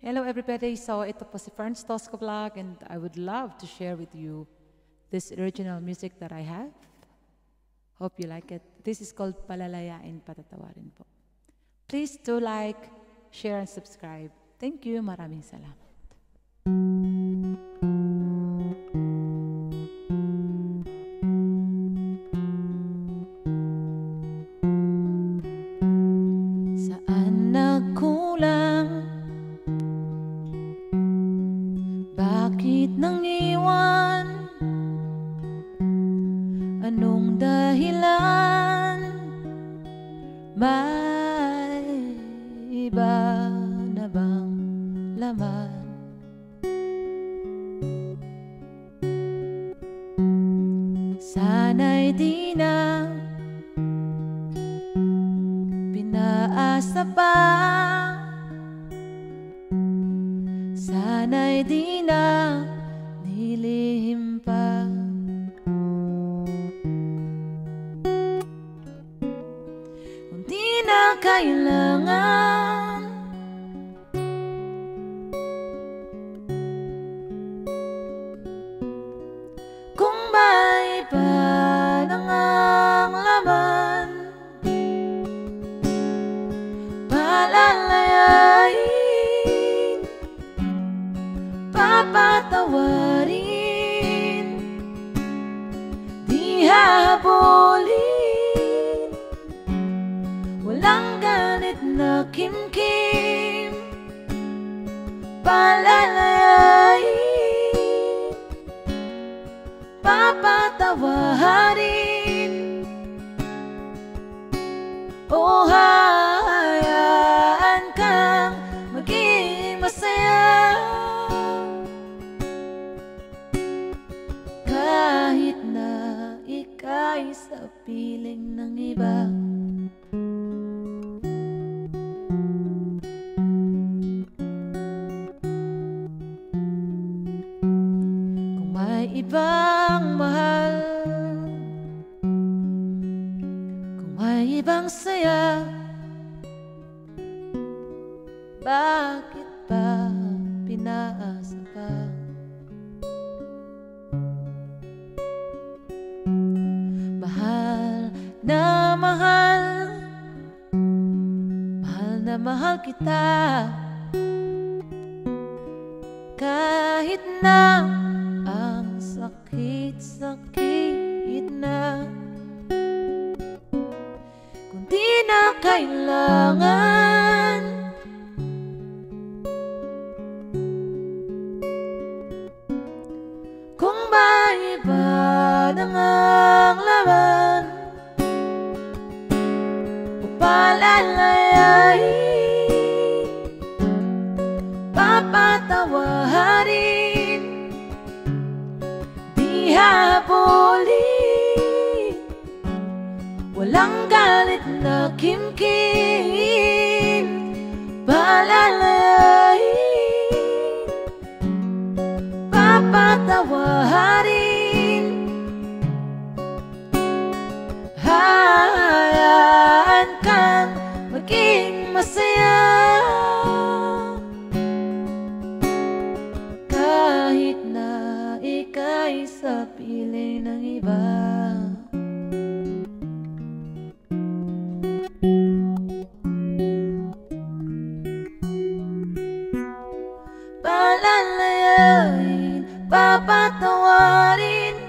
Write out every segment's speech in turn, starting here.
Hello everybody, so ito po si Ferns Tosco vlog and I would love to share with you this original music that I have. Hope you like it. This is called Palalayain Papatawarin po. Please do like, share and subscribe. Thank you, maraming salamat. Saan nagkulang? Bakit nang iwan? Anong dahilan? May iba na bang laman? Sana'y di na pinaasa pa. Sana'y di na nilihim pa. Kung di na kailangan, kung may iba lang ang laman, palalayain, papatawarin, di hahabulin, walang galit na kimkim. Palalayain, papatawarin, o hayaan kang maging masaya. Kahit na ika'y sa piling ng iba, kung may ibang mahal, kung may ibang saya, bakit ba pinaasa pa? Mahal na mahal, mahal na mahal kita. Kahit na ang sakit-sakit na, kung di na kailangan, kung may iba nang ang laman, o palalayain, papatawarin, di hahabulin, walang galit na kimkim. Palalayain, papatawarin, hayaan kang maging masaya. Kahit na ika'y sa piling ng iba, palalayain, papatawarin,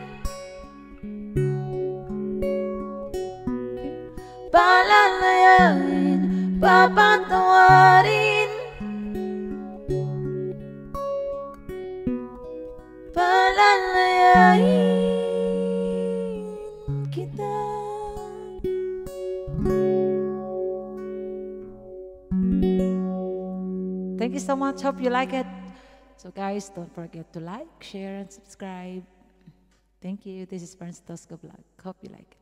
palalayain, papatawarin, palalayain kita. Thank you so much. Hope you like it. So guys, don't forget to like, share, and subscribe. Thank you. This is Ferns Tosco vlog. Hope you like it.